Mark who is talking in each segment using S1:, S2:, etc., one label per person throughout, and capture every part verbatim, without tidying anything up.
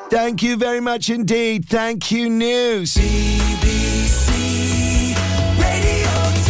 S1: Thank you very much indeed. Thank you, News.
S2: B B C Radio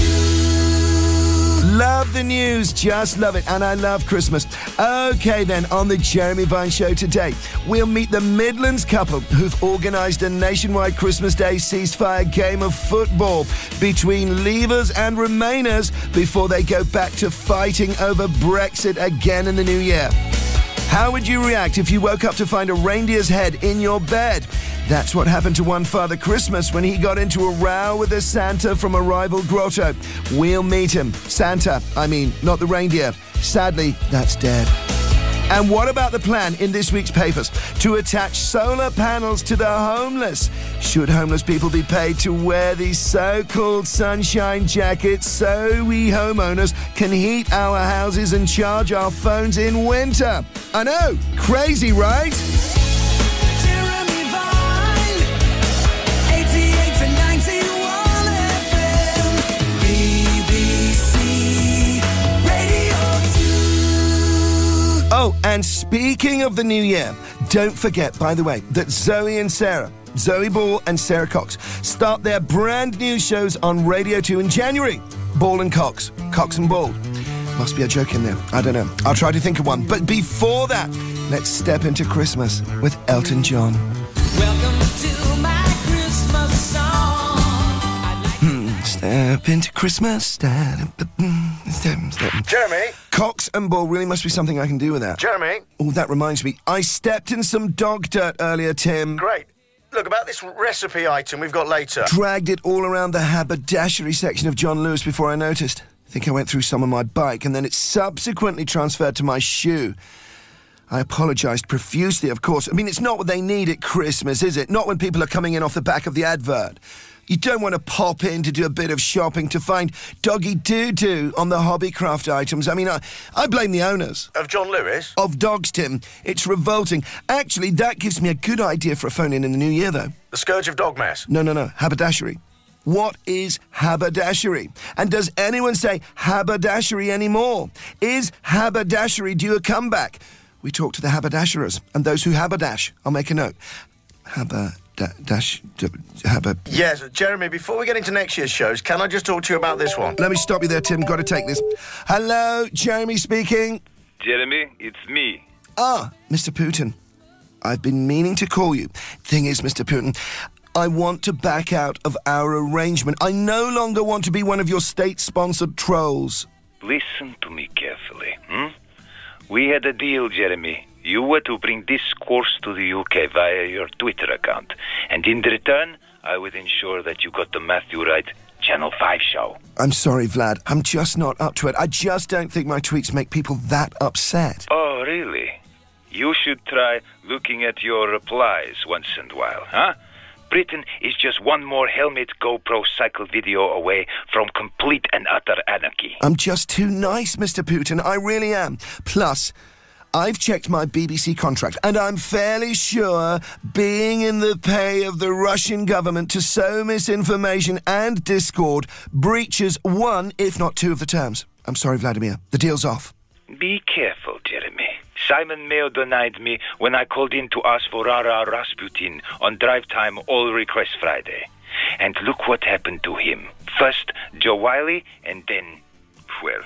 S2: two.
S1: Love the news, just love it, and I love Christmas. Okay then, on the Jeremy Vine Show today, we'll meet the Midlands couple who've organised a nationwide Christmas Day ceasefire game of football between Leavers and Remainers before they go back to fighting over Brexit again in the new year. How would you react if you woke up to find a reindeer's head in your bed? That's what happened to one Father Christmas when he got into a row with a Santa from a rival grotto. We'll meet him. Santa, I mean, not the reindeer. Sadly, that's dead. And what about the plan in this week's papers to attach solar panels to the homeless? Should homeless people be paid to wear these so-called sunshine jackets so we homeowners can heat our houses and charge our phones in winter? I know, crazy, right?
S2: Jeremy Vine, eighty-eight to ninety-one F M, B B C Radio two.
S1: Oh, and speaking of the new year, don't forget, by the way, that Zoe and Sarah, Zoe Ball and Sarah Cox, start their brand new shows on Radio two in January. Ball and Cox, Cox and Ball. Must be a joke in there. I don't know. I'll try to think of one. But before that, let's step into Christmas with Elton John.
S2: Welcome to my Christmas song.
S1: Hmm, step into Christmas. Step, step, step.
S3: Jeremy?
S1: Cox and Ball really must be something I can do with that.
S3: Jeremy?
S1: Oh, that reminds me. I stepped in some dog dirt earlier, Tim.
S3: Great. Look, about this recipe item we've got later.
S1: Dragged it all around the haberdashery section of John Lewis before I noticed. I think I went through some on my bike and then it subsequently transferred to my shoe. I apologised profusely, of course. I mean, it's not what they need at Christmas, is it? Not when people are coming in off the back of the advert. You don't want to pop in to do a bit of shopping to find doggy doo-doo on the hobbycraft items. I mean, I, I blame the owners.
S3: Of John Lewis?
S1: Of dogs, Tim. It's revolting. Actually, that gives me a good idea for a phone-in in the new year, though.
S3: The scourge of dog mess?
S1: No, no, no. Haberdashery. What is haberdashery? And does anyone say haberdashery anymore? Is haberdashery due a comeback? We talk to the haberdasherers and those who haberdash. I'll make a note. Haberdash... Haber...
S3: Yes, Jeremy, before we get into next year's shows, can I just talk to you about this one?
S1: Let me stop you there, Tim. Got to take this. Hello, Jeremy speaking.
S4: Jeremy, it's me.
S1: Ah, Mister Putin. I've been meaning to call you. Thing is, Mister Putin, I want to back out of our arrangement. I no longer want to be one of your state-sponsored trolls.
S4: Listen to me carefully. Hmm? We had a deal, Jeremy. You were to bring this course to the U K via your Twitter account. And in return, I would ensure that you got the Matthew Wright Channel five show.
S1: I'm sorry, Vlad. I'm just not up to it. I just don't think my tweets make people that upset.
S4: Oh, really? You should try looking at your replies once in a while, huh? Britain is just one more helmet GoPro cycle video away from complete and utter anarchy.
S1: I'm just too nice, Mister Putin. I really am. Plus, I've checked my B B C contract, and I'm fairly sure being in the pay of the Russian government to sow misinformation and discord breaches one, if not two, of the terms. I'm sorry, Vladimir. The deal's off.
S4: Be careful, Jeremy. Simon Mayo denied me when I called in to ask for Rara Rasputin on Drive Time All Request Friday. And look what happened to him. First, Joe Wiley, and then, well,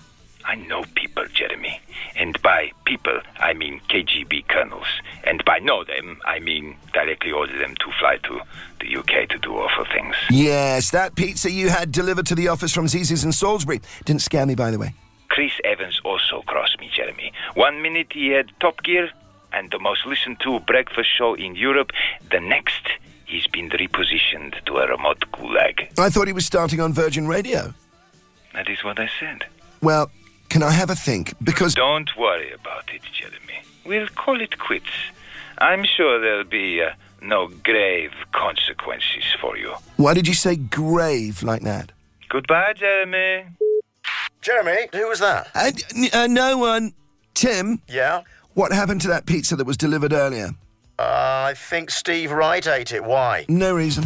S4: I know people, Jeremy. And by people, I mean K G B colonels. And by know them, I mean directly order them to fly to the U K to do awful things.
S1: Yes, that pizza you had delivered to the office from Ziz's in Salisbury didn't scare me, by the way.
S4: Chris Evans also crossed me, Jeremy. One minute he had Top Gear and the most listened to breakfast show in Europe. The next, he's been repositioned to a remote gulag.
S1: I thought he was starting on Virgin Radio.
S4: That is what I said.
S1: Well, can I have a think? Because...
S4: Don't worry about it, Jeremy. We'll call it quits. I'm sure there'll be uh, no grave consequences for you.
S1: Why did you say grave like that?
S4: Goodbye, Jeremy.
S3: Jeremy, who was that?
S1: Uh, uh, no one. Tim?
S3: Yeah?
S1: What happened to that pizza that was delivered earlier?
S3: Uh, I think Steve Wright ate it. Why?
S1: No reason.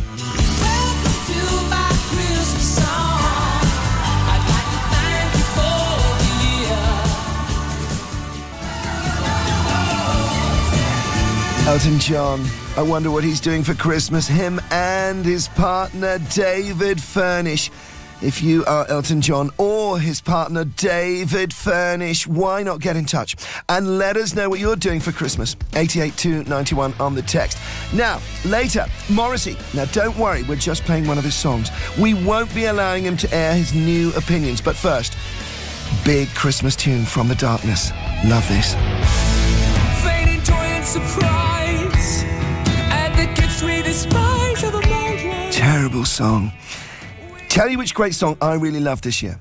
S1: Elton John. I wonder what he's doing for Christmas. Him and his partner, David Furnish. If you are Elton John or his partner, David Furnish, why not get in touch and let us know what you're doing for Christmas? eight eight two nine one on the text. Now, later, Morrissey. Now, don't worry, we're just playing one of his songs. We won't be allowing him to air his new opinions. But first, big Christmas tune from the darkness. Love this.
S2: Fading joy and surprise, and the gifts we despise are the moment.
S1: Terrible song. Tell you which great song I really love this year.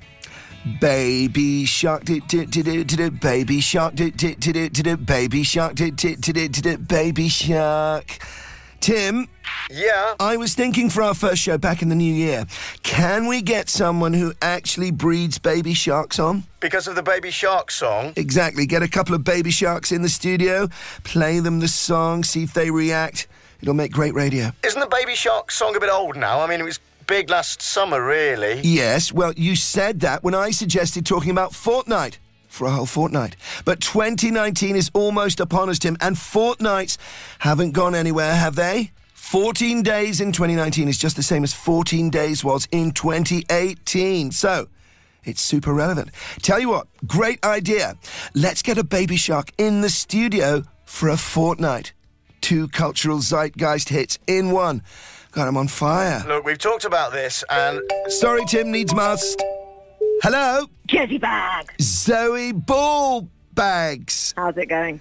S1: Baby shark, did did did did baby shark, did did did did baby shark, did did did did baby shark. Tim.
S3: Yeah?
S1: I was thinking for our first show back in the new year, can we get someone who actually breeds baby sharks on?
S3: Because of the Baby Shark song?
S1: Exactly. Get a couple of baby sharks in the studio, play them the song, see if they react. It'll make great radio.
S3: Isn't the Baby Shark song a bit old now? I mean, it was big last summer, really.
S1: Yes, well, you said that when I suggested talking about Fortnite for a whole fortnight. But twenty nineteen is almost upon us, Tim, and fortnights haven't gone anywhere, have they? fourteen days in twenty nineteen is just the same as fourteen days was in twenty eighteen. So, it's super relevant. Tell you what, great idea. Let's get a baby shark in the studio for a fortnight. Two cultural zeitgeist hits in one. God, I'm on fire.
S3: Look, we've talked about this, and...
S1: Sorry, Tim, needs must. Hello?
S5: Jezzy bag.
S1: Zoe Ball Bags.
S5: How's it going?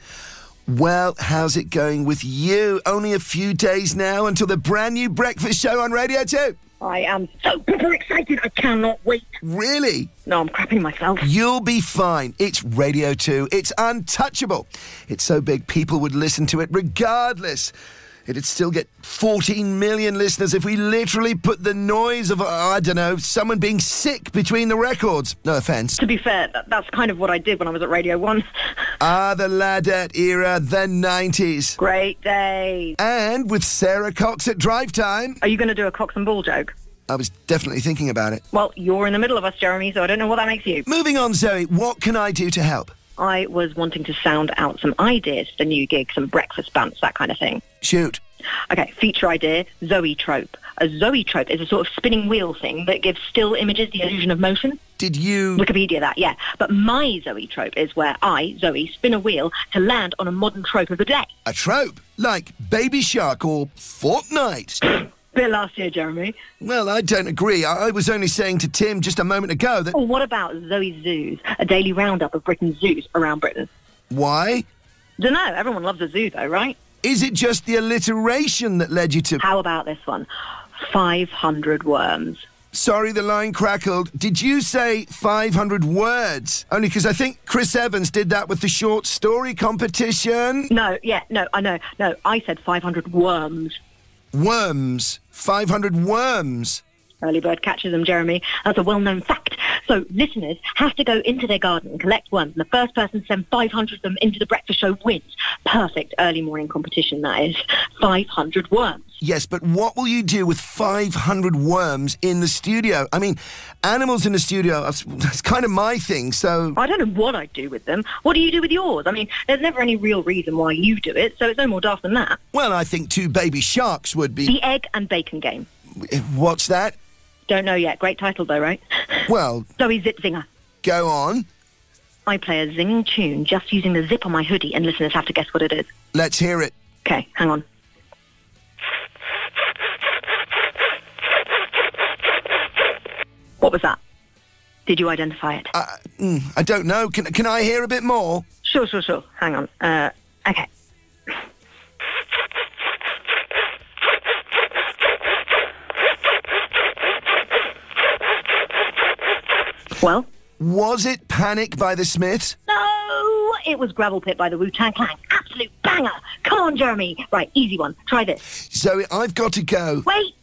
S1: Well, how's it going with you? Only a few days now until the brand new breakfast show on Radio two.
S5: I am so super excited. I cannot wait.
S1: Really?
S5: No, I'm crapping myself.
S1: You'll be fine. It's Radio two. It's untouchable. It's so big people would listen to it regardless. It'd still get fourteen million listeners if we literally put the noise of, uh, I don't know, someone being sick between the records. No offence.
S5: To be fair, that, that's kind of what I did when I was at Radio one.
S1: Ah, the Ladette era, the nineties.
S5: Great day.
S1: And with Sarah Cox at Drive Time.
S5: Are you going to do a Cox and Ball joke?
S1: I was definitely thinking about it.
S5: Well, you're in the middle of us, Jeremy, so I don't know what that makes you.
S1: Moving on, Zoe, what can I do to help?
S5: I was wanting to sound out some ideas for new gigs, some breakfast bunts, that kind of thing.
S1: Shoot.
S5: Okay, feature idea, zoetrope. A zoetrope is a sort of spinning wheel thing that gives still images the illusion of motion.
S1: Did you...
S5: Wikipedia that, yeah. But my zoetrope is where I, Zoe, spin a wheel to land on a modern trope of the day.
S1: A trope? Like Baby Shark or Fortnite?
S5: Bit last year, Jeremy.
S1: Well, I don't agree. I, I was only saying to Tim just a moment ago that...
S5: Or what about Zoe's Zoos, a daily roundup of Britain's zoos around Britain?
S1: Why?
S5: Dunno, everyone loves a zoo though, right?
S1: Is it just the alliteration that led you to...
S5: How about this one? five hundred worms.
S1: Sorry, the line crackled. Did you say five hundred words? Only because I think Chris Evans did that with the short story competition.
S5: No, yeah, no, I know. No, I said five hundred worms.
S1: Worms. five hundred worms.
S5: Early bird catches them, Jeremy. That's a well-known fact. So listeners have to go into their garden and collect worms, and the first person to send five hundred of them into the breakfast show wins. Perfect early morning competition, that is. five hundred worms.
S1: Yes, but what will you do with five hundred worms in the studio? I mean, animals in the studio, that's, that's kind of my thing, so...
S5: I don't know what I'd do with them. What do you do with yours? I mean, there's never any real reason why you do it, so it's no more daft than that.
S1: Well, I think two baby sharks would be...
S5: The egg and bacon game.
S1: What's that?
S5: Don't know yet. Great title, though, right?
S1: Well...
S5: Zoe Zip Zinger.
S1: Go on.
S5: I play a zinging tune just using the zip on my hoodie, and listeners have to guess what it is.
S1: Let's hear it.
S5: Okay, hang on. What was that? Did you identify it?
S1: Uh, mm, I don't know. Can, can I hear a bit more?
S5: Sure, sure, sure. Hang on. Uh, okay. Well?
S1: Was it Panic by the Smiths?
S5: No, it was Gravel Pit by the Wu-Tang Clan. Absolute banger. Come on, Jeremy. Right, easy one. Try this.
S1: Zoe, I've got to go.
S5: Wait.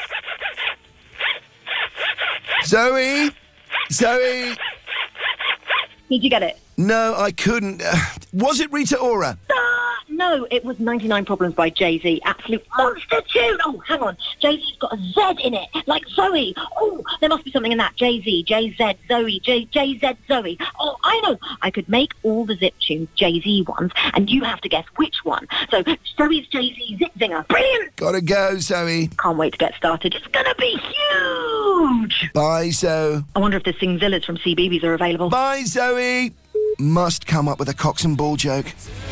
S1: Zoe? Zoe?
S5: Did you get it?
S1: No, I couldn't. Uh, was it Rita Ora?
S5: Uh, no. no, it was ninety-nine Problems by Jay-Z. Absolute monster tune. Oh, hang on. Jay-Z's got a Z in it, like Zoe. Oh, there must be something in that. Jay-Z, J-Z, Zoe, J- J-Z, Zoe. Oh, I know. I could make all the Zip tunes Jay-Z ones, and you have to guess which one. So, Zoe's Jay-Z Zip Zinger. Brilliant.
S1: Gotta go, Zoe.
S5: Can't wait to get started. It's gonna be huge.
S1: Bye, Zoe.
S5: I wonder if the Singzillas from C B B S are available.
S1: Bye, Zoe. Must come up with a Cox and Ball joke.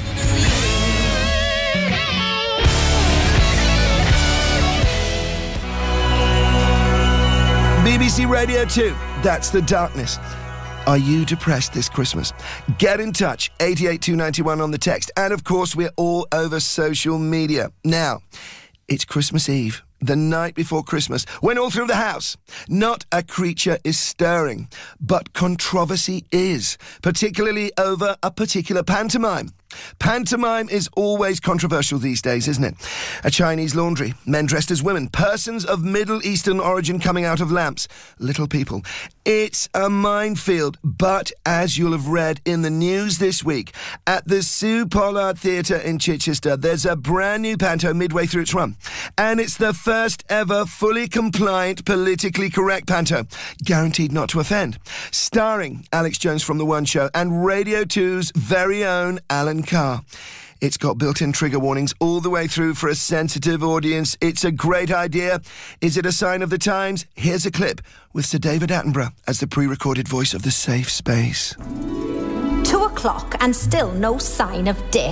S1: B B C Radio two, that's The Darkness. Are you depressed this Christmas? Get in touch, eight eight two nine one on the text. And of course, we're all over social media. Now, it's Christmas Eve, the night before Christmas, when all through the house, not a creature is stirring, but controversy is, particularly over a particular pantomime. Pantomime is always controversial these days, isn't it? A Chinese laundry, men dressed as women, persons of Middle Eastern origin coming out of lamps, little people. It's a minefield, but as you'll have read in the news this week, at the Sue Pollard Theatre in Chichester, there's a brand new panto midway through its run. And it's the first ever fully compliant, politically correct panto, guaranteed not to offend. Starring Alex Jones from The One Show and Radio two's very own Alan Carr. It's got built-in trigger warnings all the way through for a sensitive audience. It's a great idea. Is it a sign of the times? Here's a clip with Sir David Attenborough as the pre-recorded voice of the safe space.
S6: Two o'clock and still no sign of Dick.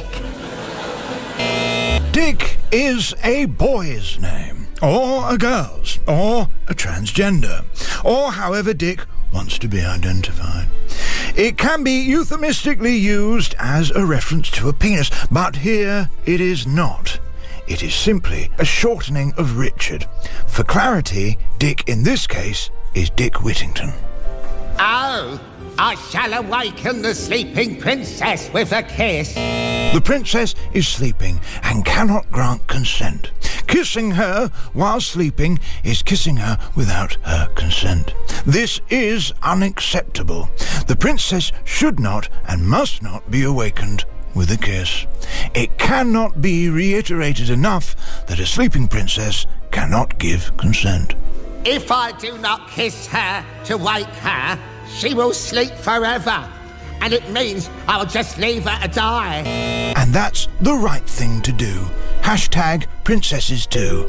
S7: Dick is a boy's name, or a girl's, or a transgender, or however Dick wants to be identified. It can be euphemistically used as a reference to a penis, but here it is not. It is simply a shortening of Richard. For clarity, Dick in this case is Dick Whittington.
S8: Oh, I shall awaken the sleeping princess with a kiss.
S7: The princess is sleeping and cannot grant consent. Kissing her while sleeping is kissing her without her consent. This is unacceptable. The princess should not and must not be awakened with a kiss. It cannot be reiterated enough that a sleeping princess cannot give consent.
S8: If I do not kiss her to wake her, she will sleep forever. And it means I'll just leave her to die.
S7: And that's the right thing to do. Hashtag princesses too.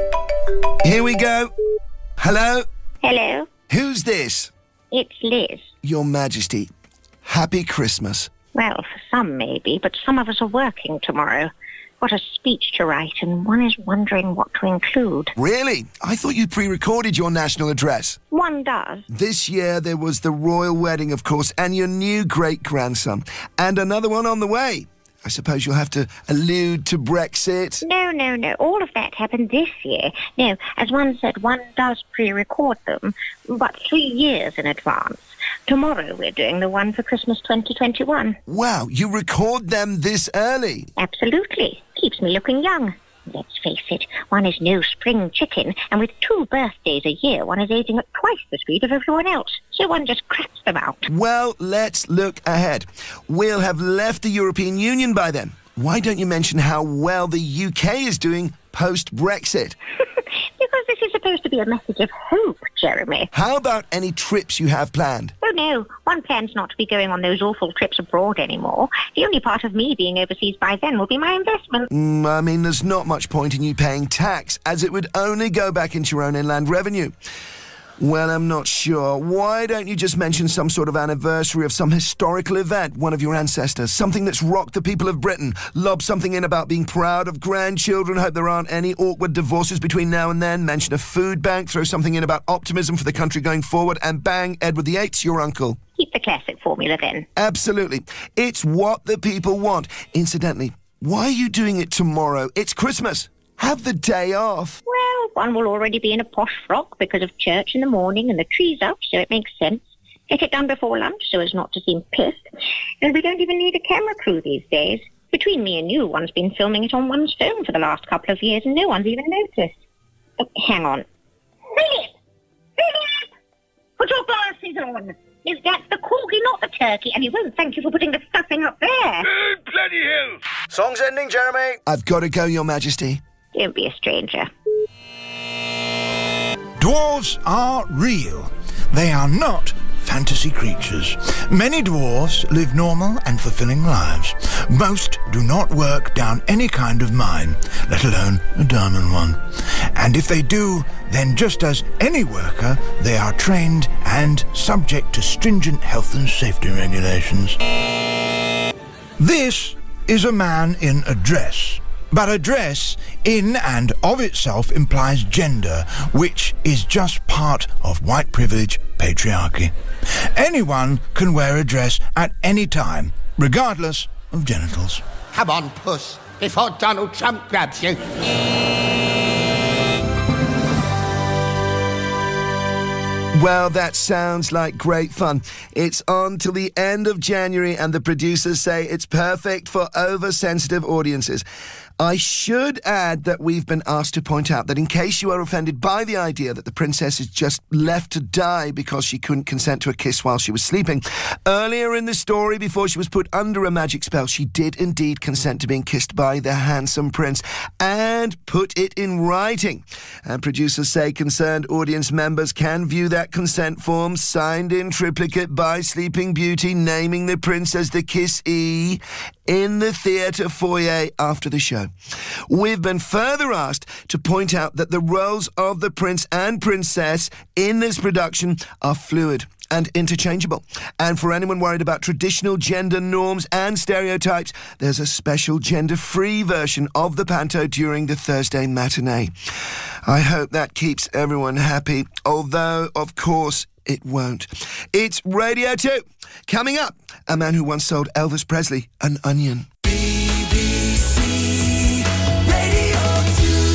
S1: Here we go. Hello?
S9: Hello,
S1: Who's this?
S9: it's Liz.
S1: Your Majesty, Happy Christmas.
S9: Well, for some maybe, but some of us are working tomorrow. Got a speech to write, and one is wondering what to include.
S1: Really? I thought you pre-recorded your national address.
S9: One does.
S1: This year there was the royal wedding, of course, and your new great-grandson. And another one on the way. I suppose you'll have to allude to Brexit.
S9: No, no, no. All of that happened this year. No, as one said, one does pre-record them, but three years in advance. Tomorrow we're doing the one for Christmas twenty twenty-one.
S1: Wow, you record them this early?
S9: Absolutely. Keeps me looking young. Let's face it, one is no spring chicken, and with two birthdays a year, one is aging at twice the speed of everyone else. So one just cracks them out.
S1: Well, let's look ahead. We'll have left the European Union by then. Why don't you mention how well the U K is doing post-Brexit?
S9: Because this is supposed to be a message of hope, Jeremy.
S1: How about any trips you have planned?
S9: Oh no, one plans not to be going on those awful trips abroad anymore. The only part of me being overseas by then will be my investment.
S1: Mm, I mean, there's not much point in you paying tax, as it would only go back into your own inland revenue. Well, I'm not sure. Why don't you just mention some sort of anniversary of some historical event, one of your ancestors, something that's rocked the people of Britain? Lob something in about being proud of grandchildren, hope there aren't any awkward divorces between now and then, mention a food bank, throw something in about optimism for the country going forward, and bang, Edward the Eighth's your uncle.
S9: Keep the classic formula then.
S1: Absolutely. It's what the people want. Incidentally, why are you doing it tomorrow? It's Christmas. Have the day off.
S9: Well, one will already be in a posh frock because of church in the morning and the tree's up, so it makes sense. Get it done before lunch so as not to seem pissed. And we don't even need a camera crew these days. Between me and you, one's been filming it on one's phone for the last couple of years and no one's even noticed. Oh, hang on. Philip! Philip! Put your glasses on. Is that the corgi, not the turkey? And he won't thank you for putting the stuffing up there.
S4: Uh, bloody hell! time.
S3: Song's ending, Jeremy.
S1: I've got to go, Your Majesty.
S9: Don't be a stranger.
S7: Dwarves are real. They are not fantasy creatures. Many dwarves live normal and fulfilling lives. Most do not work down any kind of mine, let alone a diamond one. And if they do, then just as any worker, they are trained and subject to stringent health and safety regulations. This is a man in a dress. But a dress, in and of itself, implies gender, which is just part of white privilege patriarchy. Anyone can wear a dress at any time, regardless of genitals.
S8: Come on, puss, before Donald Trump grabs you.
S1: Well, that sounds like great fun. It's on till the end of January, and the producers say it's perfect for oversensitive audiences. I should add that we've been asked to point out that in case you are offended by the idea that the princess is just left to die because she couldn't consent to a kiss while she was sleeping, earlier in the story, before she was put under a magic spell, she did indeed consent to being kissed by the handsome prince and put it in writing. And producers say concerned audience members can view that consent form signed in triplicate by Sleeping Beauty, naming the prince as the Kiss-E, in the theatre foyer after the show. We've been further asked to point out that the roles of the prince and princess in this production are fluid and interchangeable. And for anyone worried about traditional gender norms and stereotypes, there's a special gender-free version of the panto during the Thursday matinee. I hope that keeps everyone happy, although, of course, it won't. It's Radio two. Coming up, a man who once sold Elvis Presley an onion.
S2: B B C Radio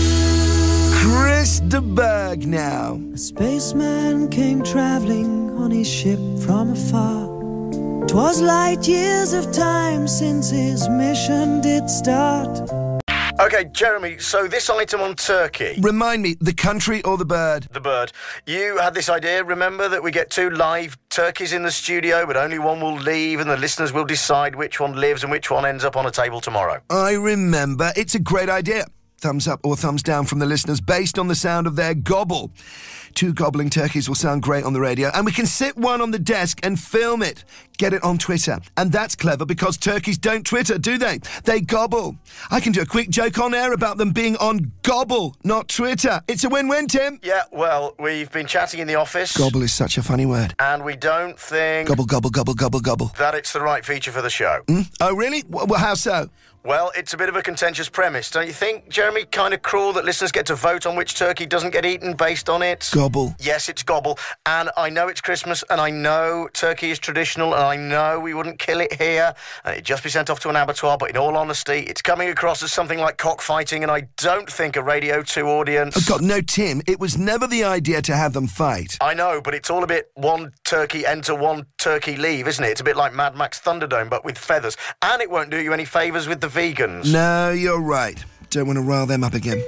S2: two.
S1: Chris de Burgh now.
S10: A spaceman came travelling on his ship from afar. 'Twas light years of time since his mission did start.
S3: OK, Jeremy, so this item on Turkey...
S1: Remind me, the country or the bird?
S3: The bird. You had this idea, remember, that we get two live turkeys in the studio, but only one will leave and the listeners will decide which one lives and which one ends up on a table tomorrow.
S1: I remember. It's a great idea. Thumbs up or thumbs down from the listeners based on the sound of their gobble. Two gobbling turkeys will sound great on the radio, and we can sit one on the desk and film it. Get it on Twitter. And that's clever because turkeys don't Twitter, do they? They gobble. I can do a quick joke on air about them being on Gobble, not Twitter. It's a win-win, Tim.
S3: Yeah, well, we've been chatting in the office.
S1: Gobble is such a funny word.
S3: And we don't think...
S1: Gobble, gobble, gobble, gobble, gobble.
S3: ...that it's the right feature for the show.
S1: Mm? Oh, really? Well, how so?
S3: Well, it's a bit of a contentious premise, don't you think, Jeremy? Kind of cruel that listeners get to vote on which turkey doesn't get eaten based on it.
S1: Gobble.
S3: Yes, it's gobble. And I know it's Christmas, and I know turkey is traditional, and I know we wouldn't kill it here, and it'd just be sent off to an abattoir, but in all honesty, it's coming across as something like cockfighting, and I don't think a Radio two audience...
S1: Oh, God, no, Tim, it was never the idea to have them fight.
S3: I know, but it's all a bit one turkey enter, one turkey leave, isn't it? It's a bit like Mad Max Thunderdome, but with feathers. And it won't do you any favours with the vegans.
S1: No, you're right. Don't want to rile them up again.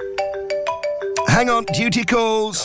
S1: Hang on, duty calls.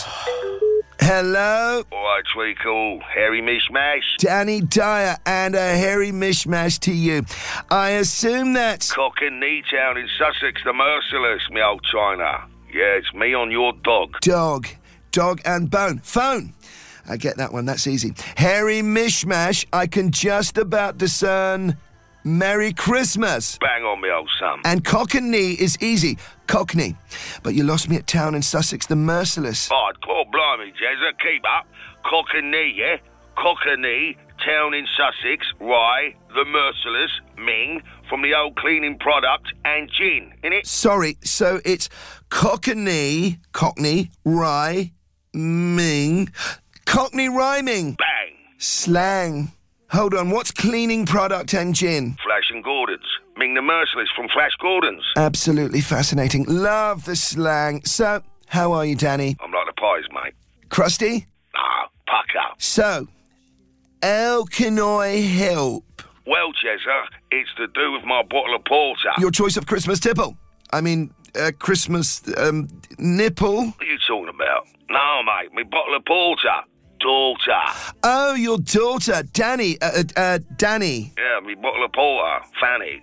S1: Hello?
S4: All right, Treacle. Hairy mishmash.
S1: Danny Dyer, and a hairy mishmash to you. I assume that's...
S4: Cock and Knee Town in Sussex, the Merciless, me old China. Yeah, it's me on your dog.
S1: Dog. Dog and bone. Phone. I get that one, that's easy. Hairy mishmash, I can just about discern... Merry Christmas.
S4: Bang on me, old son.
S1: And cock and knee is easy. Cockney. But you lost me at town in Sussex, the Merciless.
S4: Oh, God blimey, Jezza, keep up. Cock and knee, yeah? Cock and knee, town in Sussex, Rye, the Merciless, Ming, from the old cleaning product, and gin, innit?
S1: Sorry, so it's cock and knee, Cockney, Rye, Ming, Cockney rhyming.
S4: Bang.
S1: Slang. Hold on, what's cleaning product and gin?
S4: Flash and Gordon's. Ming the Merciless from Flash Gordon's.
S1: Absolutely fascinating. Love the slang. So, how are you, Danny?
S4: I'm like the pies, mate.
S1: Crusty?
S4: Ah, pucker.
S1: So, how can I help?
S4: Well, Jezza, it's to do with my bottle of porter.
S1: Your choice of Christmas tipple. I mean, uh, Christmas, um, nipple.
S4: What are you talking about? No, mate, my bottle of porter. Daughter.
S1: Oh, your daughter, Danny. Uh, uh, Danny.
S4: Yeah, me bottle of porter, Fanny.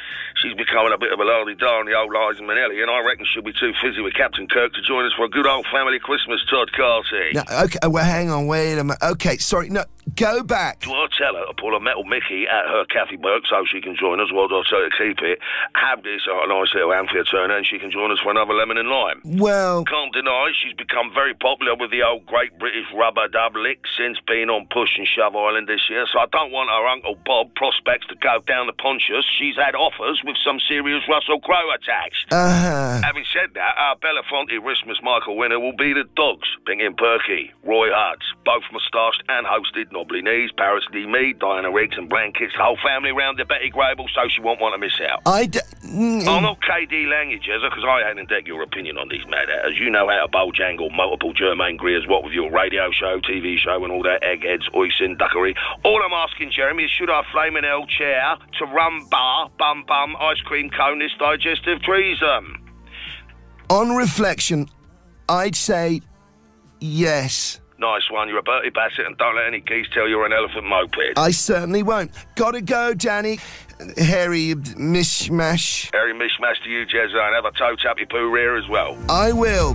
S11: She's becoming a bit of a lardy-dar in the old Liza Minnelli, and I reckon she'll be too busy with Captain Kirk to join us for a good old family Christmas, Todd Carty.
S1: No, okay, well, hang on, wait a minute. Okay, sorry, no, go back.
S11: Do I tell her to pull a metal Mickey at her Kathy Burke so she can join us, while I tell her to keep it, have this a nice little amphitheatre, and she can join us for another lemon and lime?
S1: Well...
S11: Can't deny she's become very popular with the old Great British Rubber Dub Lick since being on Push and Shove Island this year, so I don't want her Uncle Bob prospects to go down the Pontius. She's had offers with some serious Russell Crowe attached.
S1: Uh-huh.
S11: Having said that, our Belafonte Christmas Michael winner will be the dogs, Bingin' Perky, Roy Hudds, both moustached and hosted, Knobbly Knees, Paris D. Mead, Diana Riggs and Blankets, the whole family round to Betty Grable, so she won't want to miss out.
S1: I d- mm,
S11: I'm not K D Lange, Jezza, because I hadn't deck your opinion on these matters. You know how to bojangle multiple Germaine Greers, what with your radio show, T V show and all that eggheads, oisin, duckery. All I'm asking, Jeremy, is should our flaming hell chair to rum bar, bum bum, ice cream cone this digestive treason?
S1: On reflection, I'd say yes.
S11: Nice one, you're a Bertie Bassett, and don't let any geese tell you're an elephant moped.
S1: I certainly won't. Gotta go, Danny. Hairy mishmash.
S11: Hairy mishmash to you, Jezza, and have a toe tappy poo rear as well.
S1: I will.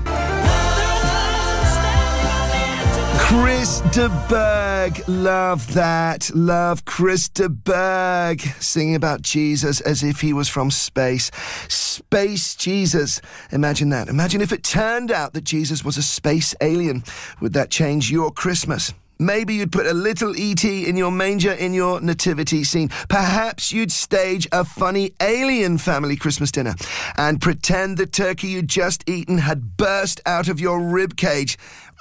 S1: Chris de Burgh, love that, love Chris de Burgh, singing about Jesus as if he was from space. Space Jesus, imagine that. Imagine if it turned out that Jesus was a space alien. Would that change your Christmas? Maybe you'd put a little E T in your manger in your nativity scene. Perhaps you'd stage a funny alien family Christmas dinner and pretend the turkey you'd just eaten had burst out of your rib cage.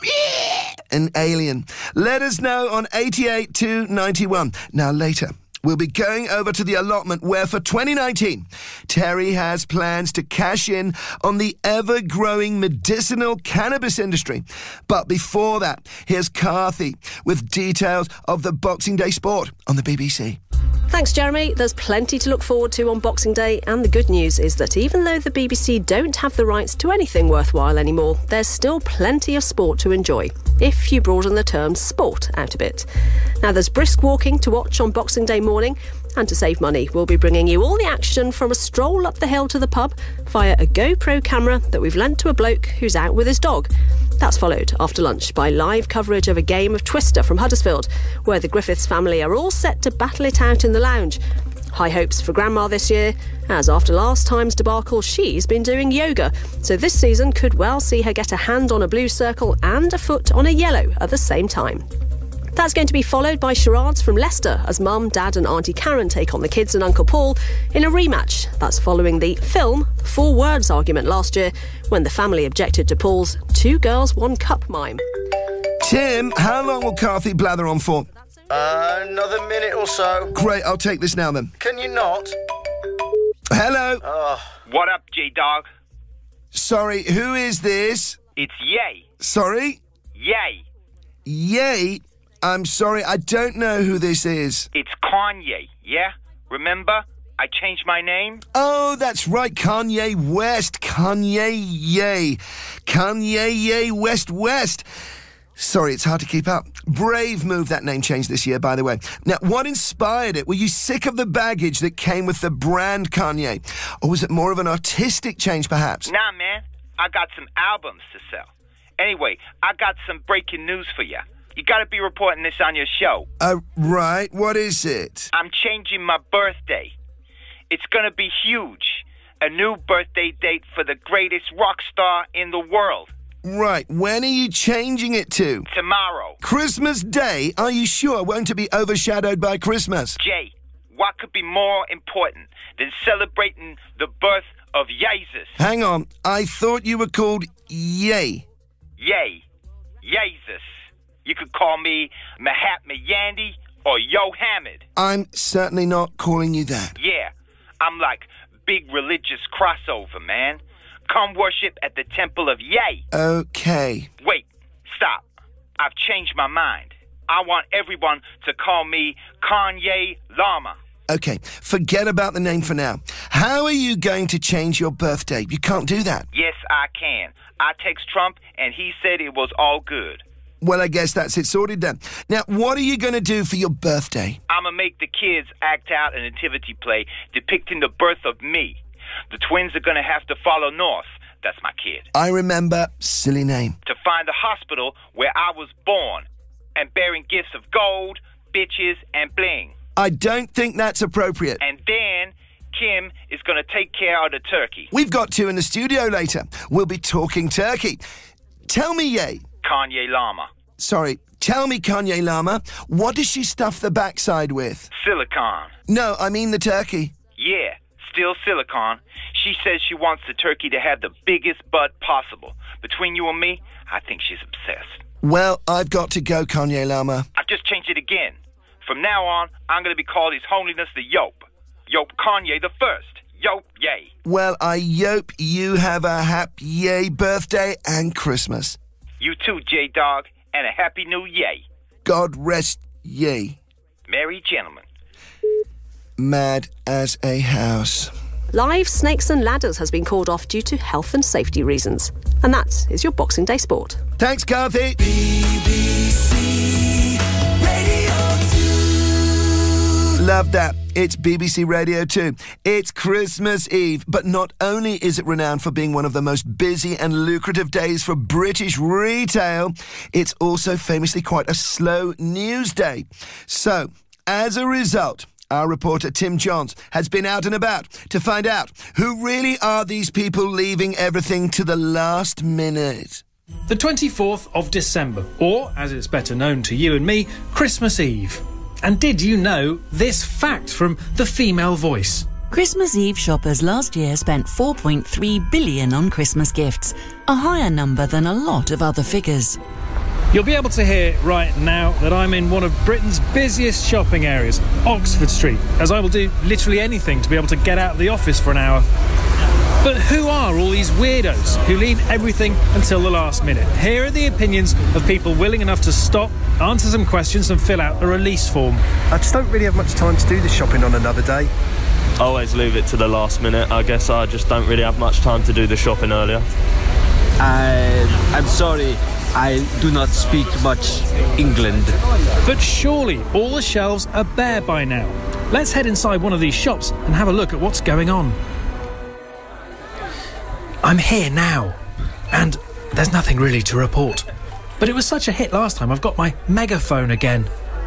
S1: An alien. Let us know on eighty-eight two ninety-one. Now later, we'll be going over to the allotment where for twenty nineteen, Terry has plans to cash in on the ever-growing medicinal cannabis industry. But before that, here's Carthy with details of the Boxing Day sport on the B B C.
S12: Thanks, Jeremy. There's plenty to look forward to on Boxing Day, and the good news is that even though the B B C don't have the rights to anything worthwhile anymore, there's still plenty of sport to enjoy, if you broaden the term sport out a bit. Now, there's brisk walking to watch on Boxing Day morning, and to save money, we'll be bringing you all the action from a stroll up the hill to the pub via a GoPro camera that we've lent to a bloke who's out with his dog. That's followed after lunch by live coverage of a game of Twister from Huddersfield, where the Griffiths family are all set to battle it out in the lounge. High hopes for Grandma this year, as after last time's debacle, she's been doing yoga, so this season could well see her get a hand on a blue circle and a foot on a yellow at the same time. That's going to be followed by charades from Leicester as Mum, Dad and Auntie Karen take on the kids and Uncle Paul in a rematch. That's following the film Four Words argument last year when the family objected to Paul's two girls, one cup mime.
S1: Tim, how long will Carthy blather on for?
S3: Uh, another minute or so.
S1: Great, I'll take this now then.
S3: Can you not?
S1: Hello?
S3: Oh.
S4: What up, J-Dog?
S1: Sorry, who is this?
S4: It's Ye.
S1: Sorry?
S4: Ye.
S1: Ye? I'm sorry, I don't know who this is.
S4: It's Kanye, yeah? Remember? I changed my name?
S1: Oh, that's right, Kanye West. Kanye Ye. Kanye Ye West West. Sorry, it's hard to keep up. Brave move, that name change this year, by the way. Now, what inspired it? Were you sick of the baggage that came with the brand Kanye? Or was it more of an artistic change, perhaps?
S4: Nah, man. I got some albums to sell. Anyway, I got some breaking news for you. You gotta be reporting this on your show.
S1: Uh, right. What is it?
S4: I'm changing my birthday. It's gonna be huge. A new birthday date for the greatest rock star in the world.
S1: Right. When are you changing it to?
S4: Tomorrow.
S1: Christmas Day? Are you sure? Won't it be overshadowed by Christmas?
S4: Jay, what could be more important than celebrating the birth of Jesus?
S1: Hang on. I thought you were called Ye.
S4: Yay. Jesus. You could call me Mahatma Yandy or Yo Hamid.
S1: I'm certainly not calling you that.
S4: Yeah, I'm like big religious crossover, man. Come worship at the temple of Ye.
S1: Okay.
S4: Wait, stop. I've changed my mind. I want everyone to call me Kanye Lama.
S1: Okay, forget about the name for now. How are you going to change your birthday? You can't do that.
S4: Yes, I can. I text Trump and he said it was all good.
S1: Well, I guess that's it sorted then. Now, what are you going to do for your birthday?
S4: I'ma make the kids act out a nativity play depicting the birth of me. The twins are gonna have to follow north. That's my kid.
S1: I remember. Silly name.
S4: To find the hospital where I was born and bearing gifts of gold, bitches, and bling.
S1: I don't think that's appropriate.
S4: And then Kim is gonna take care of the turkey.
S1: We've got two in the studio later. We'll be talking turkey. Tell me, Ye.
S4: Kanye Lama.
S1: Sorry, tell me, Kanye Lama, what does she stuff the backside with?
S4: Silicon.
S1: No, I mean the turkey.
S4: Yeah, still silicon. She says she wants the turkey to have the biggest butt possible. Between you and me, I think she's obsessed.
S1: Well, I've got to go, Kanye Lama.
S4: I've just changed it again. From now on, I'm going to be called His Holiness the Yope. Yope Kanye the First. Yope yay.
S1: Well, I yope you have a happy yay birthday and Christmas.
S4: You too, J-Dog, and a happy new yay.
S1: God rest ye.
S4: Merry gentlemen.
S1: Mad as a house.
S12: Live Snakes and Ladders has been called off due to health and safety reasons. And that is your Boxing Day sport.
S1: Thanks, Carthy.
S2: B B C Radio two.
S1: Love that. It's B B C Radio two. It's Christmas Eve, but not only is it renowned for being one of the most busy and lucrative days for British retail, it's also famously quite a slow news day. So, as a result, our reporter Tim Johns has been out and about to find out who really are these people leaving everything to the last minute.
S13: The twenty-fourth of December, or, as it's better known to you and me, Christmas Eve. And did you know this fact from the Female Voice?
S14: Christmas Eve shoppers last year spent four point three billion dollars on Christmas gifts, a higher number than a lot of other figures.
S13: You'll be able to hear right now that I'm in one of Britain's busiest shopping areas, Oxford Street, as I will do literally anything to be able to get out of the office for an hour. But who are all these weirdos who leave everything until the last minute? Here are the opinions of people willing enough to stop, answer some questions and fill out a release form.
S15: I just don't really have much time to do the shopping on another day.
S16: I always leave it to the last minute. I guess I just don't really have much time to do the shopping earlier.
S17: I, I'm sorry, I do not speak much England.
S13: But surely all the shelves are bare by now. Let's head inside one of these shops and have a look at what's going on. I'm here now, and there's nothing really to report. But it was such a hit last time, I've got my megaphone again.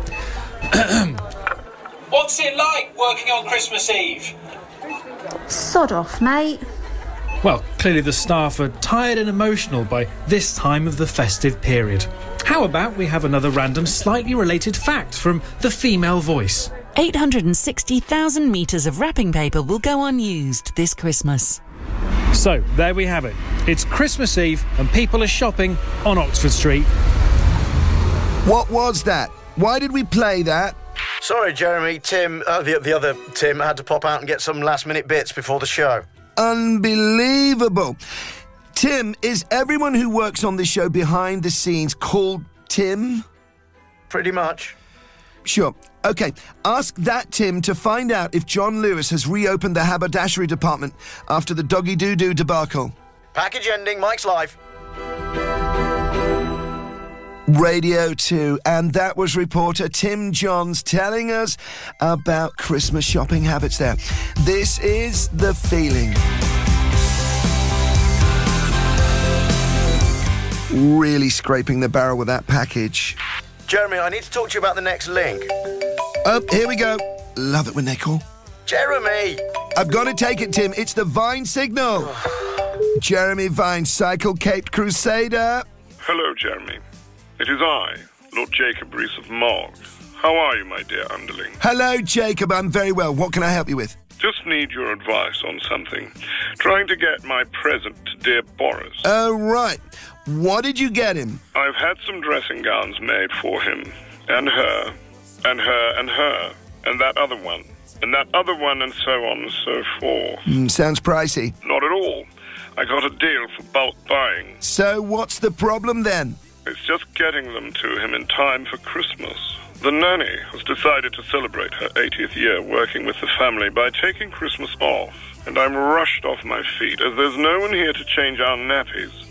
S13: What's it like working on Christmas Eve?
S6: Sod off, mate.
S13: Well, clearly the staff are tired and emotional by this time of the festive period. How about we have another random, slightly related fact from the Female Voice?
S14: eight hundred sixty thousand metres of wrapping paper will go unused this Christmas.
S13: So, there we have it. It's Christmas Eve and people are shopping on Oxford Street.
S1: What was that? Why did we play that?
S3: Sorry, Jeremy. Tim, uh, the, the other Tim, had to pop out and get some last-minute bits before the show.
S1: Unbelievable. Tim, is everyone who works on this show behind the scenes called Tim?
S3: Pretty much.
S1: Sure. OK, ask that Tim to find out if John Lewis has reopened the haberdashery department after the doggy doo-doo debacle.
S3: Package ending, Mike's live.
S1: Radio two, and that was reporter Tim Johns telling us about Christmas shopping habits there. This is The Feeling. Really scraping the barrel with that package.
S3: Jeremy, I need to talk to you about the next link.
S1: Oh, here we go. Love it when they call.
S3: Jeremy!
S1: I've got to take it, Tim. It's the Vine signal. Jeremy Vine, cycle-caped crusader.
S18: Hello, Jeremy. It is I, Lord Jacob Rees of Morg. How are you, my dear underling?
S1: Hello, Jacob. I'm very well. What can I help you with?
S18: Just need your advice on something. Trying to get my present to dear Boris.
S1: Oh, right. What did you get him?
S18: I've had some dressing gowns made for him. And her. And her and her. And that other one. And that other one and so on and so forth.
S1: Mm, sounds pricey.
S18: Not at all. I got a deal for bulk buying.
S1: So what's the problem then?
S18: It's just getting them to him in time for Christmas. The nanny has decided to celebrate her eightieth year working with the family by taking Christmas off, and I'm rushed off my feet as there's no one here to change our nappies.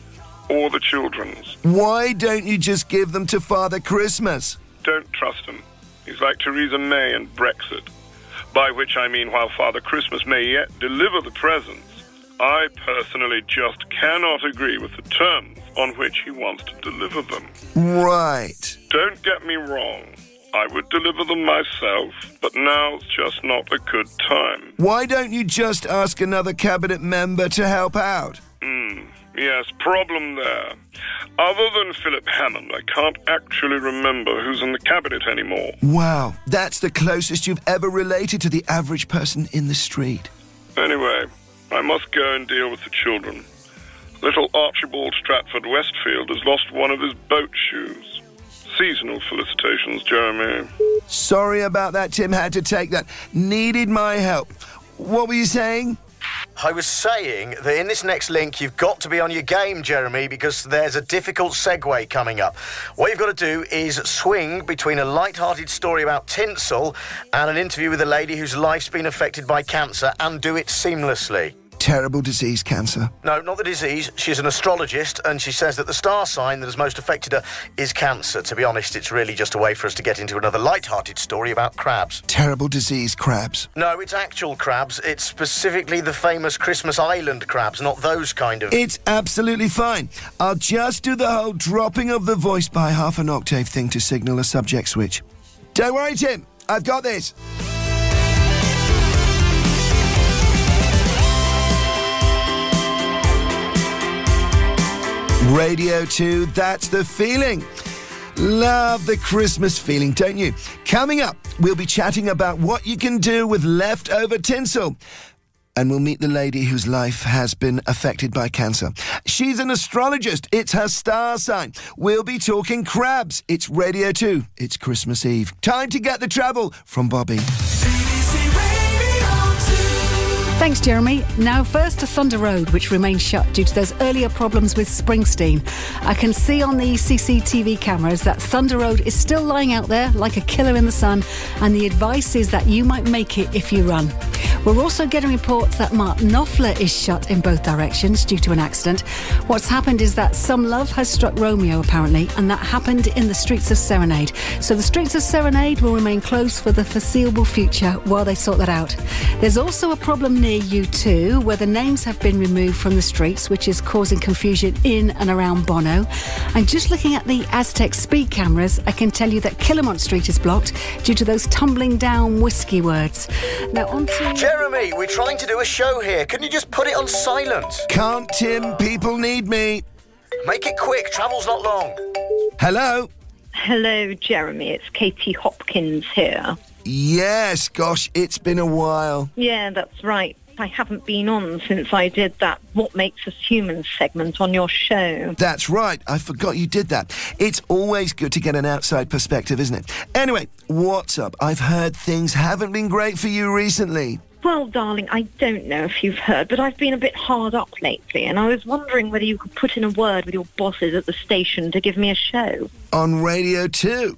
S18: or the children's.
S1: Why don't you just give them to Father Christmas?
S18: Don't trust him. He's like Theresa May and Brexit. By which I mean, while Father Christmas may yet deliver the presents, I personally just cannot agree with the terms on which he wants to deliver them.
S1: Right.
S18: Don't get me wrong. I would deliver them myself, but now's just not a good time.
S1: Why don't you just ask another cabinet member to help out?
S18: Hmm, yes, problem there. Other than Philip Hammond, I can't actually remember who's in the cabinet anymore.
S1: Wow, that's the closest you've ever related to the average person in the street.
S18: Anyway, I must go and deal with the children. Little Archibald Stratford Westfield has lost one of his boat shoes. Seasonal felicitations, Jeremy.
S1: Sorry about that, Tim. Had to take that. Needed my help. What were you saying?
S3: I was saying that in this next link, you've got to be on your game, Jeremy, because there's a difficult segue coming up. What you've got to do is swing between a light-hearted story about tinsel and an interview with a lady whose life's been affected by cancer, and do it seamlessly.
S1: Terrible disease, cancer.
S3: No, not the disease. She's an astrologist, and she says that the star sign that has most affected her is Cancer. To be honest, it's really just a way for us to get into another light-hearted story about crabs.
S1: Terrible disease, crabs.
S3: No, it's actual crabs. It's specifically the famous Christmas Island crabs, not those kind of...
S1: It's absolutely fine. I'll just do the whole dropping of the voice by half an octave thing to signal a subject switch. Don't worry, Tim. I've got this. Radio two, that's the feeling. Love the Christmas feeling, don't you? Coming up, we'll be chatting about what you can do with leftover tinsel. And we'll meet the lady whose life has been affected by cancer. She's an astrologist. It's her star sign. We'll be talking crabs. It's Radio two. It's Christmas Eve. Time to get the travel from Bobby.
S19: Thanks, Jeremy. Now first to Thunder Road, which remains shut due to those earlier problems with Springsteen. I can see on the C C T V cameras that Thunder Road is still lying out there like a killer in the sun, and the advice is that you might make it if you run. We're also getting reports that Mark Knopfler is shut in both directions due to an accident. What's happened is that some love has struck Romeo, apparently, and that happened in the streets of Serenade. So the streets of Serenade will remain closed for the foreseeable future while they sort that out. There's also a problem near U two, where the names have been removed from the streets, which is causing confusion in and around Bono. And just looking at the Aztec speed cameras, I can tell you that Killamont Street is blocked due to those tumbling down whiskey words. Now on to...
S3: Jeremy, we're trying to do a show here. Can you just put it on silent?
S1: Can't, Tim. People need me.
S3: Make it quick. Travel's not long.
S1: Hello?
S5: Hello, Jeremy. It's Katie Hopkins here.
S1: Yes, gosh, it's been a while.
S5: Yeah, that's right. I haven't been on since I did that What Makes Us Human segment on your show.
S1: That's right. I forgot you did that. It's always good to get an outside perspective, isn't it? Anyway, what's up? I've heard things haven't been great for you recently.
S5: Well, darling, I don't know if you've heard, but I've been a bit hard up lately, and I was wondering whether you could put in a word with your bosses at the station to give me a show.
S1: On Radio two?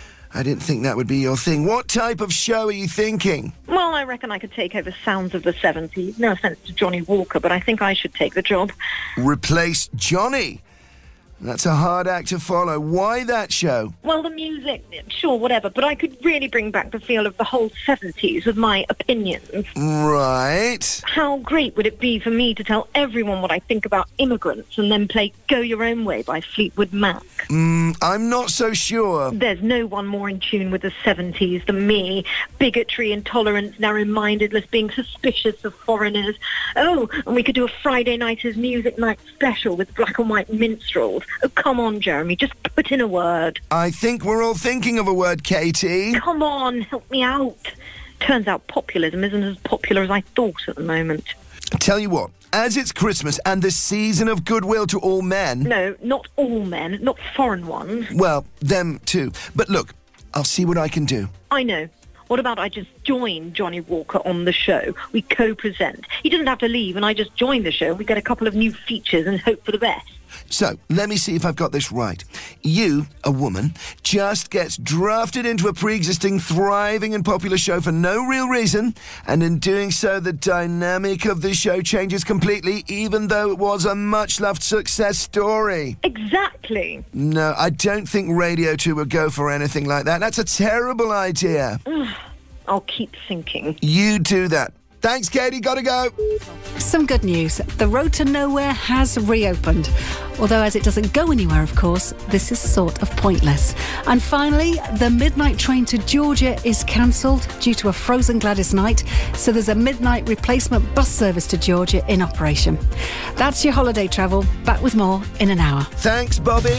S1: I didn't think that would be your thing. What type of show are you thinking?
S5: Well, I reckon I could take over Sounds of the seventies. No offence to Johnny Walker, but I think I should take the job.
S1: Replace Johnny? That's a hard act to follow. Why that show?
S5: Well, the music, sure, whatever, but I could really bring back the feel of the whole seventies with my opinions.
S1: Right.
S5: How great would it be for me to tell everyone what I think about immigrants and then play Go Your Own Way by Fleetwood Mac?
S1: Mm, I'm not so sure.
S5: There's no one more in tune with the seventies than me. Bigotry, intolerance, narrow-mindedness, being suspicious of foreigners. Oh, and we could do a Friday nighters music night special with black and white minstrels. Oh, come on, Jeremy, just put in a word.
S1: I think we're all thinking of a word, Katie.
S5: Come on, help me out. Turns out populism isn't as popular as I thought at the moment.
S1: Tell you what, as it's Christmas and the season of goodwill to all men...
S5: No, not all men, not foreign ones.
S1: Well, them too. But look, I'll see what I can do.
S5: I know. What about I just join Johnny Walker on the show. We co-present. He doesn't have to leave, and I just join the show. We get a couple of new features and hope for the best.
S1: So, let me see if I've got this right. You, a woman, just gets drafted into a pre-existing, thriving and popular show for no real reason, and in doing so, the dynamic of the show changes completely, even though it was a much-loved success story.
S5: Exactly.
S1: No, I don't think Radio two would go for anything like that. That's a terrible idea.
S5: I'll keep thinking.
S1: You do that. Thanks, Katie. Gotta go.
S19: Some good news. The road to nowhere has reopened. Although as it doesn't go anywhere, of course, this is sort of pointless. And finally, the midnight train to Georgia is cancelled due to a frozen Gladys night. So there's a midnight replacement bus service to Georgia in operation. That's your holiday travel. Back with more in an hour.
S1: Thanks, Bobby.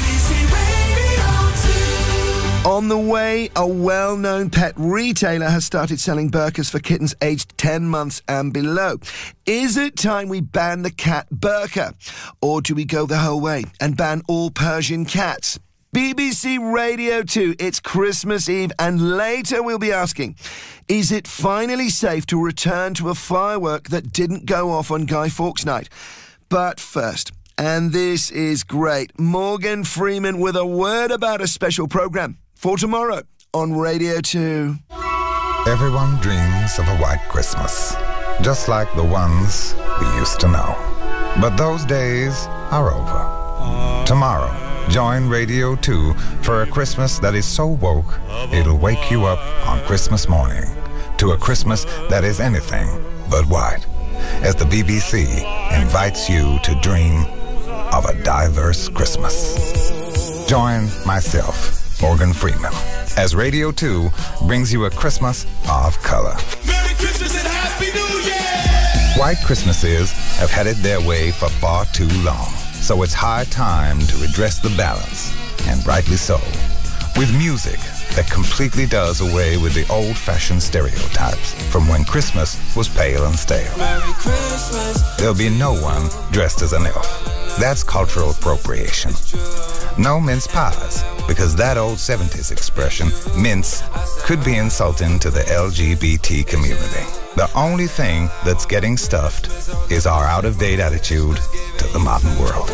S1: On the way, a well-known pet retailer has started selling burqas for kittens aged ten months and below. Is it time we ban the cat burqa? Or do we go the whole way and ban all Persian cats? B B C Radio two, it's Christmas Eve, and later we'll be asking, is it finally safe to return to a firework that didn't go off on Guy Fawkes Night? But first, and this is great, Morgan Freeman with a word about a special programme for tomorrow on Radio two.
S20: Everyone dreams of a white Christmas, just like the ones we used to know. But those days are over. Tomorrow, join Radio two for a Christmas that is so woke, it'll wake you up on Christmas morning to a Christmas that is anything but white, as the B B C invites you to dream of a diverse Christmas. Join myself, Morgan Freeman, as Radio two brings you a Christmas of color.
S2: Merry Christmas and Happy New Year!
S20: White Christmases have headed their way for far too long, so it's high time to redress the balance, and rightly so, with music that completely does away with the old-fashioned stereotypes from when Christmas was pale and stale.
S2: Merry Christmas.
S20: There'll be no one dressed as an elf. That's cultural appropriation. No mince pies, because that old seventies expression, mince, could be insulting to the L G B T community. The only thing that's getting stuffed is our out-of-date attitude to the modern world.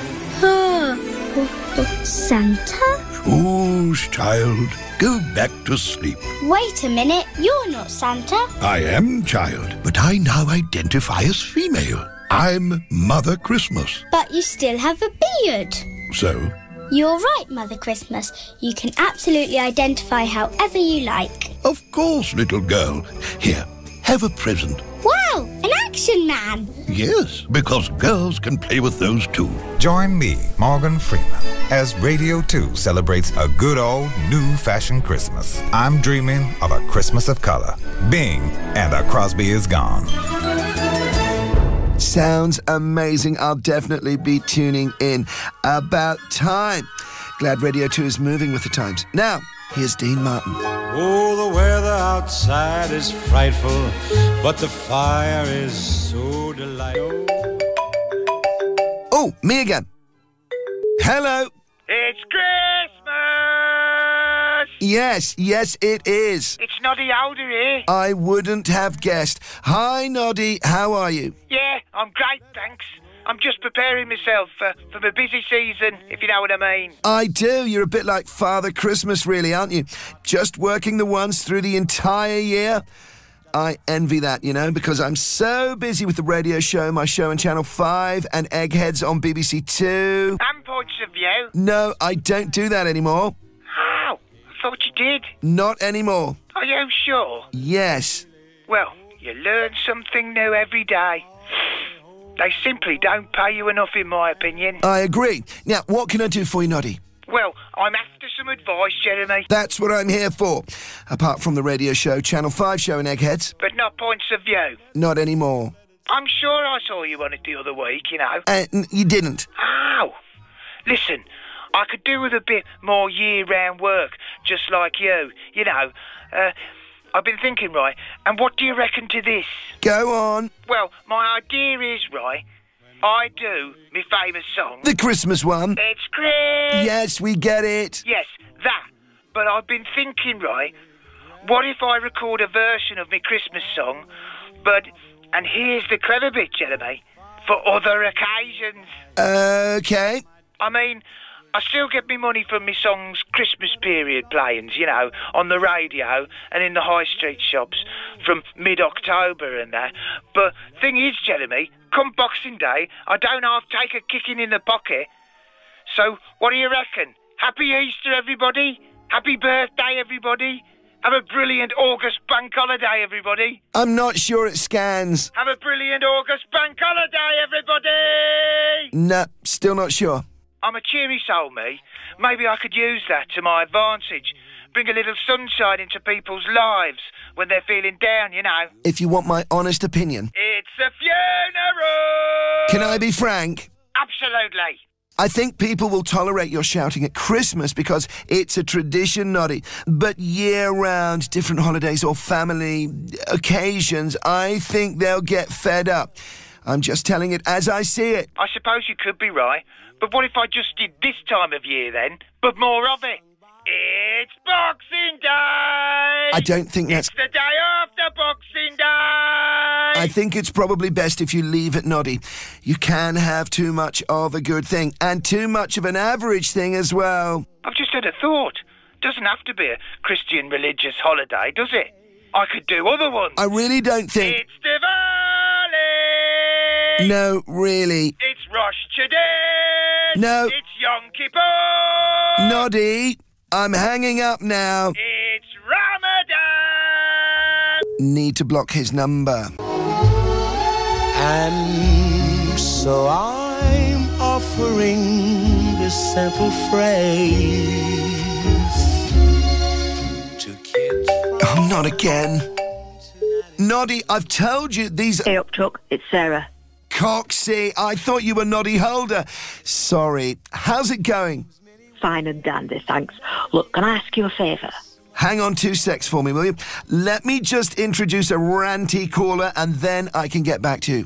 S21: Santa?
S22: Whose child? Go back to sleep.
S21: Wait a minute, you're not Santa.
S22: I am child, but I now identify as female. I'm Mother Christmas.
S21: But you still have a beard.
S22: So?
S21: You're right, Mother Christmas. You can absolutely identify however you like.
S22: Of course, little girl. Here, have a present.
S21: Wow, an action man.
S22: Yes, because girls can play with those too.
S20: Join me, Morgan Freeman, as Radio two celebrates a good old new-fashioned Christmas. I'm dreaming of a Christmas of color. Bing and a Crosby is gone.
S1: Sounds amazing. I'll definitely be tuning in. About time. Glad Radio two is moving with the times. Now, here's Dean Martin.
S23: Oh, the weather outside is frightful, but the fire is so delightful.
S1: Oh, me again. Hello.
S4: It's Christmas!
S1: Yes, yes, it is.
S4: It's Noddy Older here.
S1: I wouldn't have guessed. Hi, Noddy. How are you?
S4: Yeah, I'm great, thanks. I'm just preparing myself for, for the busy season, if you know what I mean.
S1: I do. You're a bit like Father Christmas, really, aren't you? Just working the ones through the entire year. I envy that, you know, because I'm so busy with the radio show, my show on Channel five, and Eggheads on B B C two.
S4: And Points of View.
S1: No, I don't do that anymore.
S4: How? I thought you did.
S1: Not anymore.
S4: Are you sure?
S1: Yes.
S4: Well, you learn something new every day. They simply don't pay you enough, in my opinion.
S1: I agree. Now, what can I do for you, Noddy?
S4: Well, I'm after some advice, Jeremy.
S1: That's what I'm here for. Apart from the radio show, Channel five show and Eggheads.
S4: But not Points of View.
S1: Not anymore.
S4: I'm sure I saw you on it the other week, you know.
S1: Uh, n- you didn't.
S4: How? Listen, I could do with a bit more year-round work, just like you. You know, uh, I've been thinking, right, and what do you reckon to this?
S1: Go on.
S4: Well, my idea is, right, I do my famous song.
S1: The Christmas one.
S4: It's Christmas.
S1: Yes, we get it.
S4: Yes, that. But I've been thinking, right, what if I record a version of my Christmas song, but, and here's the clever bit, Jeremy, for other occasions?
S1: Okay.
S4: I mean, I still get me money from my song's Christmas period playings, you know, on the radio and in the high street shops from mid-October and that. But thing is, Jeremy, come Boxing Day, I don't half take a kicking in the pocket. So, what do you reckon? Happy Easter, everybody. Happy birthday, everybody. Have a brilliant August bank holiday, everybody.
S1: I'm not sure it scans.
S4: Have a brilliant August bank holiday, everybody.
S1: No, still not sure.
S4: I'm a cheery soul, me. Maybe I could use that to my advantage. Bring a little sunshine into people's lives when they're feeling down, you know.
S1: If you want my honest opinion.
S4: It's a funeral!
S1: Can I be frank?
S4: Absolutely.
S1: I think people will tolerate your shouting at Christmas because it's a tradition, Noddy. But year-round, different holidays or family occasions, I think they'll get fed up. I'm just telling it as I see it.
S4: I suppose you could be right. But what if I just did this time of year then, but more of it? It's Boxing Day!
S1: I don't think that's...
S4: It's the day after Boxing Day!
S1: I think it's probably best if you leave it, Noddy. You can have too much of a good thing, and too much of an average thing as well.
S4: I've just had a thought. Doesn't have to be a Christian religious holiday, does it? I could do other ones.
S1: I really don't think...
S4: It's Diwali!
S1: No, really.
S4: It's Rosh Chodesh!
S1: No.
S4: It's Yom Kippur!
S1: Noddy, I'm hanging up now.
S4: It's Ramadan!
S1: Need to block his number.
S10: And so I'm offering this simple phrase to kids.
S1: Oh, not again. Noddy, I've told you these...
S5: Hey up, Chuck. It's Sarah.
S1: Coxie, I thought you were Noddy Holder. Sorry. How's it going?
S5: Fine and dandy, thanks. Look, can I ask you a favour?
S1: Hang on two secs for me, will you? Let me just introduce a ranty caller and then I can get back to you.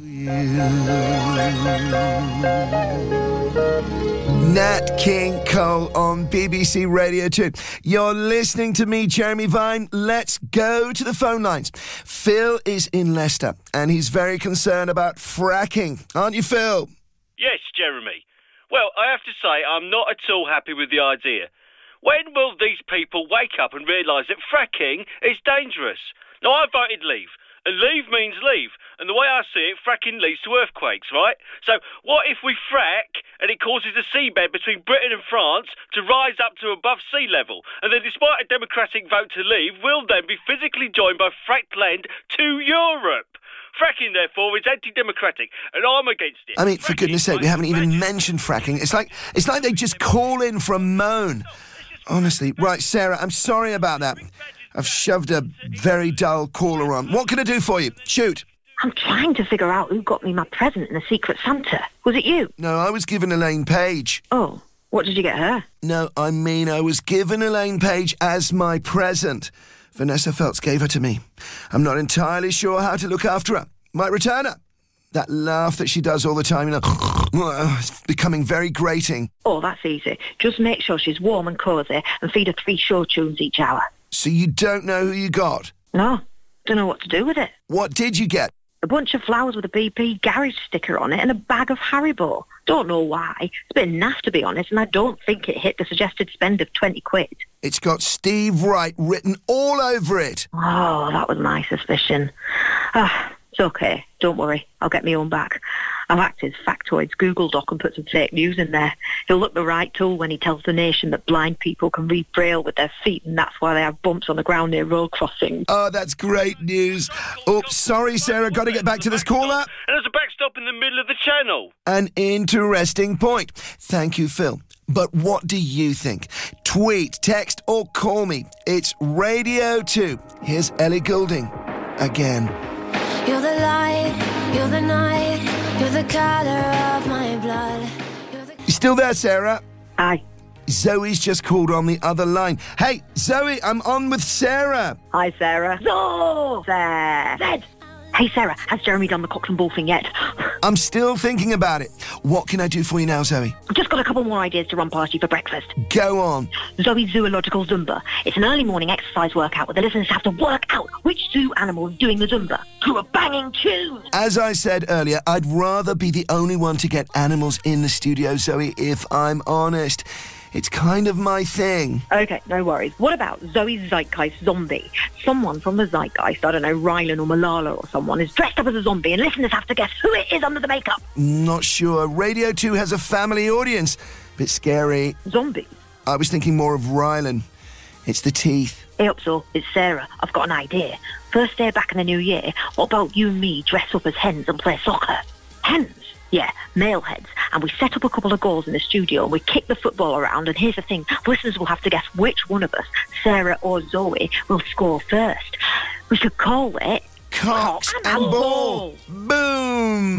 S1: Nat King Cole on B B C Radio two. You're listening to me, Jeremy Vine. Let's go to the phone lines. Phil is in Leicester and he's very concerned about fracking. Aren't you, Phil?
S7: Yes, Jeremy. Well, I have to say I'm not at all happy with the idea. When will these people wake up and realise that fracking is dangerous? Now, I voted leave, and leave means leave, and the way I see it, fracking leads to earthquakes, right? So what if we frack and it causes the seabed between Britain and France to rise up to above sea level, and then despite a democratic vote to leave, we'll then be physically joined by fracked land to Europe? Fracking, therefore, is anti-democratic, and I'm against it.
S1: I mean, for goodness sake, we haven't even mentioned fracking. It's like it's like they just call in for a moan. Honestly. Right, Sarah, I'm sorry about that. I've shoved a very dull caller on. What can I do for you? Shoot.
S5: I'm trying to figure out who got me my present in the Secret Santa. Was it you?
S1: No, I was given Elaine Page.
S5: Oh, what did you get her?
S1: No, I mean I was given Elaine Page as my present. Vanessa Feltz gave her to me. I'm not entirely sure how to look after her. Might return her. That laugh that she does all the time, you know, it's becoming very grating.
S5: Oh, that's easy. Just make sure she's warm and cosy and feed her three show tunes each hour.
S1: So you don't know who you got?
S5: No, don't know what to do with it.
S1: What did you get?
S5: A bunch of flowers with a B P garage sticker on it and a bag of Haribo. Don't know why. It's a bit naff, to be honest, and I don't think it hit the suggested spend of twenty quid.
S1: It's got Steve Wright written all over it.
S5: Oh, that was my suspicion. Ah, it's okay. Don't worry. I'll get my own back. I've hacked his factoids Google Doc and put some fake news in there. He'll look the right tool when he tells the nation that blind people can read Braille with their feet and that's why they have bumps on the ground near road crossings.
S1: Oh, that's great news. Oh, sorry, Sarah. Got to get back to this caller.
S7: And there's a backstop in the middle of the channel.
S1: An interesting point. Thank you, Phil. But what do you think? Tweet, text, or call me. It's Radio two. Here's Ellie Goulding again.
S2: You're the light, you're the night, you're the colour of my blood.
S1: You still there, Sarah?
S5: Aye.
S1: Zoe's just called on the other line. Hey, Zoe, I'm on with Sarah.
S5: Hi, Sarah. No! There. Zed. Hey, Sarah, has Jeremy done the Cox and Bull thing yet?
S1: I'm still thinking about it. What can I do for you now, Zoe?
S5: I've just got a couple more ideas to run past you for breakfast.
S1: Go on.
S5: Zoe's Zoological Zumba. It's an early morning exercise workout where the listeners have to work out which zoo animal is doing the Zumba to a banging tune.
S1: As I said earlier, I'd rather be the only one to get animals in the studio, Zoe, if I'm honest. It's kind of my thing.
S5: OK, no worries. What about Zoe's Zeitgeist Zombie? Someone from the Zeitgeist, I don't know, Rylan or Malala or someone, is dressed up as a zombie and listeners have to guess who it is under the makeup.
S1: Not sure. Radio two has a family audience. Bit scary.
S5: Zombies?
S1: I was thinking more of Rylan. It's the teeth.
S5: Hey up, so it's Sarah. I've got an idea. First day back in the new year, what about you and me dress up as hens and play soccer? Hens? Yeah, male heads. And we set up a couple of goals in the studio and we kick the football around. And here's the thing, listeners will have to guess which one of us, Sarah or Zoe, will score first. We should call it...
S1: Cocks and, and Ball. ball. Boom!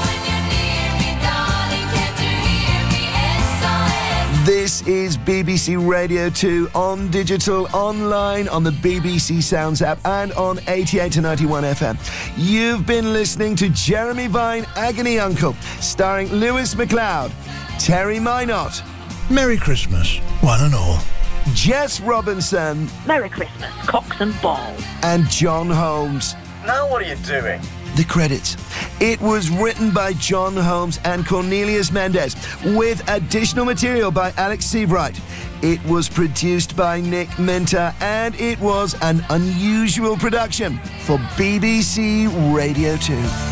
S1: This is B B C Radio two on digital, online, on the B B C Sounds app and on eighty-eight to ninety-one F M. You've been listening to Jeremy Vine, Agony Uncle, starring Lewis MacLeod, Terry Mynott.
S22: Merry Christmas, one and all.
S1: Jess Robinson.
S5: Merry Christmas, Cocks and Balls.
S1: And John Holmes.
S3: Now what are you doing?
S1: The credits. It was written by John Holmes and Cornelius Mendez, with additional material by Alex Seabright. It was produced by Nick Minter, and it was an unusual production for B B C Radio two.